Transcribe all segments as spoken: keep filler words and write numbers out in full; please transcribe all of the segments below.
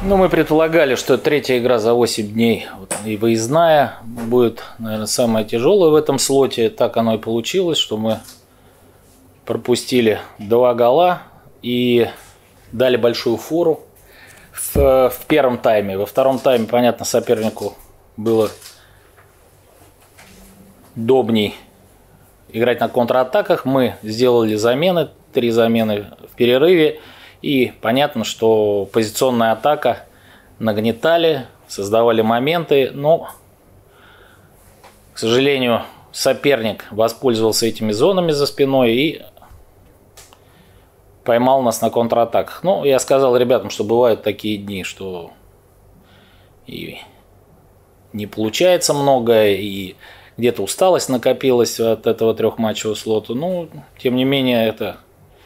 Ну, мы предполагали, что третья игра за восемь дней вот, и выездная будет, наверное, самая тяжелая в этом слоте. Так оно и получилось, что мы пропустили два гола и дали большую фору в, в первом тайме. Во втором тайме, понятно, сопернику было удобней играть на контратаках. Мы сделали замены, три замены в перерыве. И понятно, что позиционная атака нагнетали, создавали моменты, но, к сожалению, соперник воспользовался этими зонами за спиной и поймал нас на контратаках. Ну, я сказал ребятам, что бывают такие дни, что и не получается многое, и где-то усталость накопилась от этого трехматчевого слота. Ну, тем не менее, это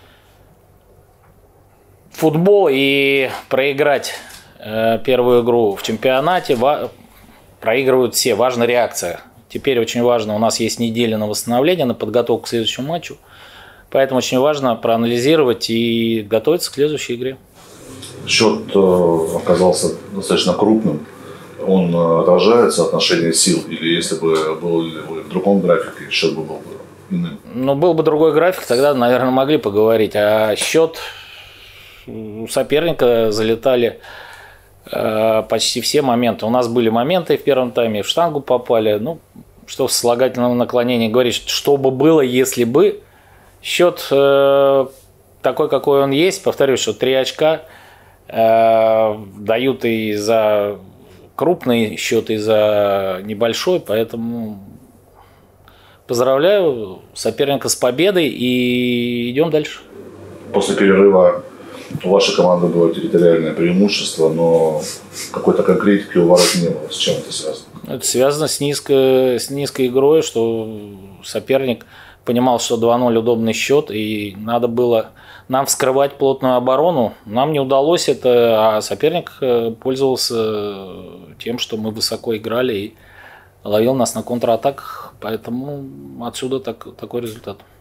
футбол, и проиграть э, первую игру в чемпионате проигрывают все. Важна реакция. Теперь очень важно, у нас есть неделя на восстановление, на подготовку к следующему матчу. Поэтому очень важно проанализировать и готовиться к следующей игре. Счет э, оказался достаточно крупным. Он э, отражает соотношение сил? Или если бы был в другом графике, счет бы был бы иным? Ну, был бы другой график, тогда, наверное, могли поговорить. А счет... У соперника залетали э, почти все моменты. У нас были моменты в первом тайме, в штангу попали. Ну, что в слагательном наклонении говорить, что бы было, если бы. Счет э, такой, какой он есть. Повторюсь, что три очка э, дают и за крупный счет, и за небольшой. Поэтому поздравляю соперника с победой и идем дальше. После перерыва у вашей команды было территориальное преимущество, но какой-то конкретики у ворот не было. С чем это связано? Это связано с низкой, с низкой игрой, что соперник понимал, что два ноль удобный счет, и надо было нам вскрывать плотную оборону. Нам не удалось это, а соперник пользовался тем, что мы высоко играли и ловил нас на контратаках, поэтому отсюда так, такой результат.